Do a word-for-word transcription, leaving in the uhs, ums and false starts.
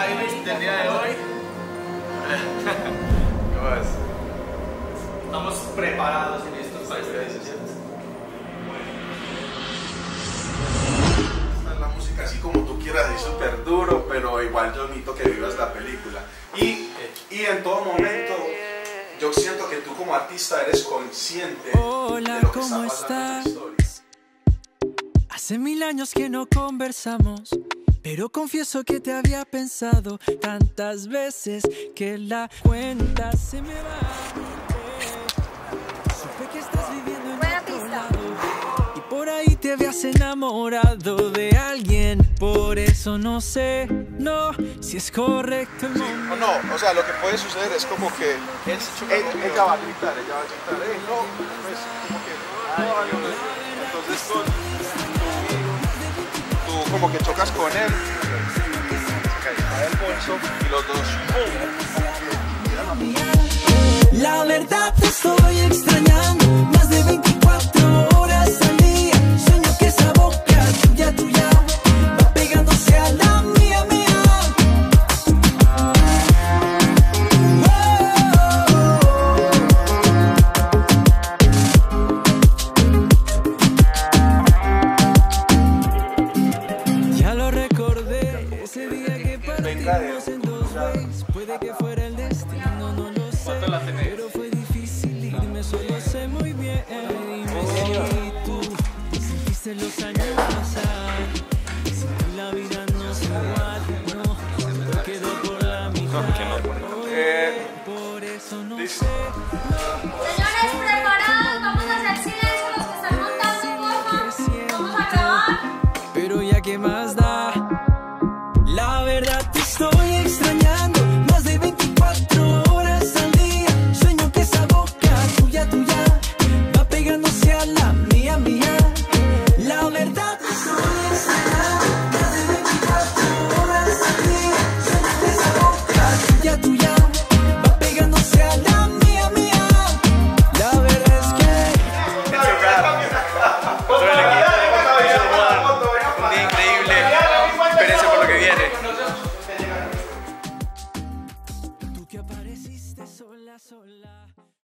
playlist del día de hoy. ¿Qué más? Estamos preparados y listos para este día. Esta es la música así como tú quieras, es súper duro, pero igual yo necesito que vivas la película. Y, y en todo momento, yo siento que tú como artista eres consciente Hola, de lo que ¿cómo está pasando en la estás? historia. Hace mil años que no conversamos, pero confieso que te había pensado tantas veces que la cuenta se me va. Supe que estás viviendo en Buena otro pista. lado y por ahí te habías enamorado de alguien. Por eso no sé, no, si es correcto el momento. O no, o sea, lo que puede suceder es como que él, él- ella va a gritar, ella va a gritar, "Ey, no", pues como que no, no, no. Entonces tú, tú, tú como que chocas con él, se cae el bolso y los dos ¡pum! La verdad te estoy extrañando, más de veinticuatro horas al día. Sueño que esa boca tuya, tuya va pegándose a la mía, mía. Ya lo recordé, ese día que partimos en dos ways. Puede que fuera el destino, no lo sé. ¿Cuánto la tenés? Pero fue difícil irme, solo sé muy bien. Y tú sentiste los años pasar. Sin ti la vida no es igual, no. Todo quedó por la mitad. Eh, Por eso no listo. sé.